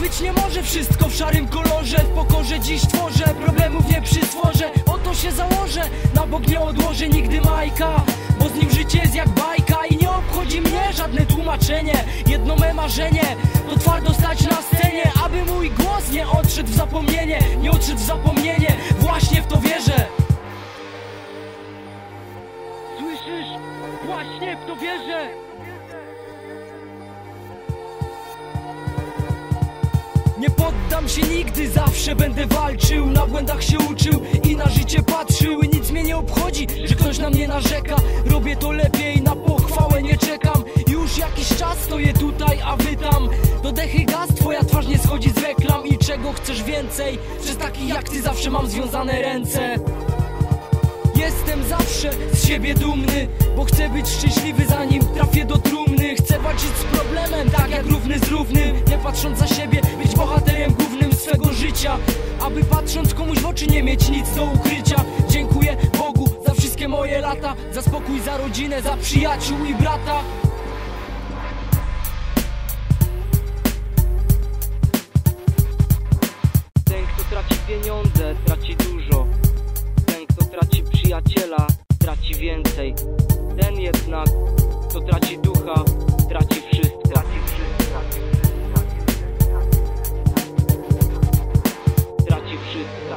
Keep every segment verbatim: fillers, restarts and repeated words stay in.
być nie może, wszystko w szarym kolorze. W pokorze dziś tworzę, problemów nie przysworzę. Oto się założę, na bok nie odłożę nigdy Majka, bo z nim życie jest jak bajka i nie obchodzi mnie żadne tłumaczenie. Jedno me marzenie to twardo stać na scenie, aby mój głos nie odszedł w zapomnienie. Nie odszedł w zapomnienie, właśnie w to wierzę. Słyszysz? Właśnie w to wierzę. Nie poddam się nigdy, zawsze będę walczył. Na błędach się uczył i na życie patrzył. Nic mnie nie obchodzi, że ktoś na mnie narzeka. Robię to lepiej, na pochwałę nie czekam. Już jakiś czas stoję tutaj, a wy tam. Do dechy gaz, twoja twarz nie schodzi z reklam. I czego chcesz więcej? Przez takich jak ty zawsze mam związane ręce. Jestem zawsze z siebie dumny, bo chcę być szczęśliwy zanim trafię do trumny. Chcę walczyć z problemem, tak jak równy z równym. Nie patrząc za siebie, być bohaterem głównym swego życia, aby patrząc komuś w oczy nie mieć nic do ukrycia. Dziękuję Bogu za wszystkie moje lata, za spokój, za rodzinę, za przyjaciół i brata. Ten kto traci pieniądze, traci dużo. Traci przyjaciela, traci więcej. Ten jednak, kto traci ducha, traci wszystko. Traci wszystko. Traci wszystko.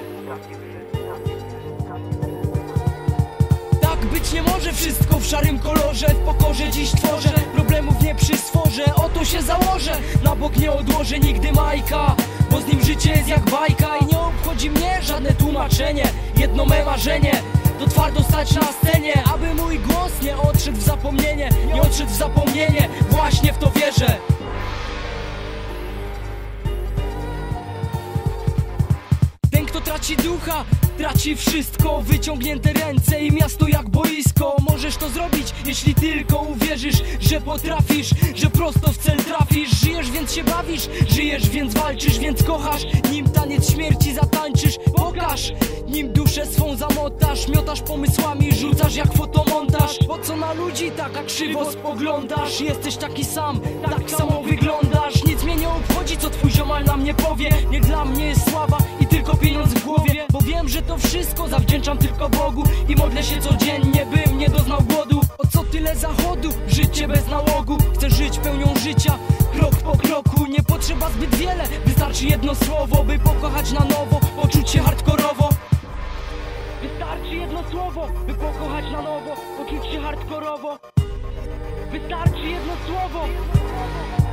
Tak być nie może, wszystko w szarym kolorze. W pokorze dziś tworzę, problemów nie przysworzę. Oto się założę, na bok nie odłożę nigdy Majka, bo z nim życie jest jak bajka i nie obchodzi mnie żadne tłumaczenie. Jedno me marzenie to twardo stać na scenie, aby mój głos nie odszedł w zapomnienie. Nie odszedł w zapomnienie, właśnie w to wierzę. Ten kto traci ducha, traci wszystko. Wyciągnięte ręce i miasto jak boisko. Możesz to zrobić, jeśli tylko uwierzysz, że potrafisz, że prosto w cel trafisz. Żyjesz, więc się bawisz, żyjesz, więc walczysz, więc kochasz. Nim taniec śmierci zatańczysz, pokaż. Nim duszę swą zamotasz, miotasz pomysłami, rzucasz jak fotomontaż. Po co na ludzi taka krzywo spoglądasz? Jesteś taki sam, tak samo wyglądasz. Nic mnie nie obchodzi, co twój ziomal na mnie powie. Nie dla mnie jest sława i tylko pieniądz w głowie, bo wiem, że to wszystko zawdzięczam tylko Bogu i modlę się codziennie, bym nie doznał głodu. O co tyle zachodu? Życie bez nałogu. Chcę żyć pełnią życia, krok po kroku. Nie potrzeba zbyt wiele, wystarczy jedno słowo, by pokochać na nowo, poczuć się hardkorowo. Wystarczy jedno słowo, by pokochać na nowo, poczuć się hardkorowo. Wystarczy jedno słowo.